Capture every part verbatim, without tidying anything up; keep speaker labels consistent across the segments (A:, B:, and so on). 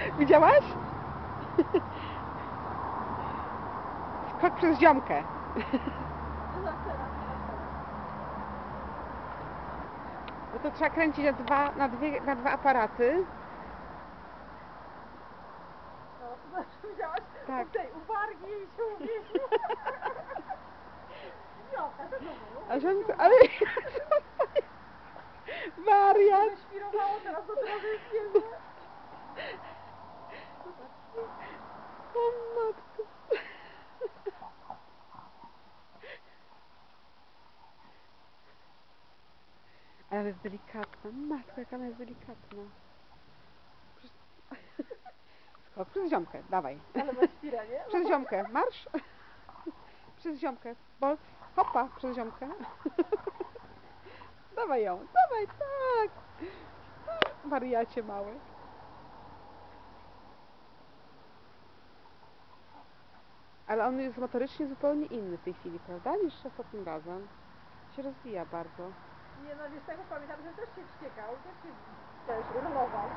A: Widziałaś? Skok przez ziomkę. Bo to trzeba kręcić na dwa, na dwie, na dwa aparaty.
B: No, to znaczy widziałaś?
A: Tak.
B: U tej uwargi jej się uwiesił. Idiota, to było.
A: A ziomka, ale... Wariat.
B: Świrowało teraz do tego, że jest niezłe.
A: O matko. Ale jest delikatna. Matko, jaka ona jest delikatna. Skok przez ziomkę, dawaj.
B: Ale ma świra, nie?
A: Przez ziomkę, marsz. Przez ziomkę, bo hopa, przez ziomkę. Dawaj ją, dawaj, tak. Wariacie mały. Ale on jest motorycznie zupełnie inny w tej chwili, prawda? Niż ostatnim razem. Się rozwija bardzo.
B: Nie no, wiesz, tego pamiętam, że też się wściekał, też się też rulował.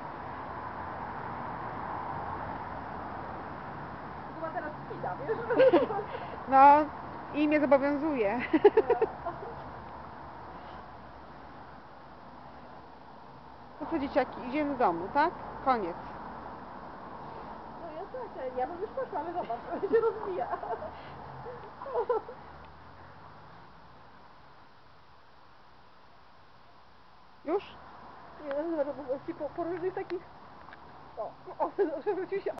B: Chyba teraz spida, wiesz?
A: No, i mnie zobowiązuje. No co dzieciaki, idziemy do domu, tak? Koniec.
B: No ja tak, ja bym już poszła, ale zobacz, on się rozwija.
A: Już?
B: Nie, no, no, po, po różnych takich... O, o, przewrócił się.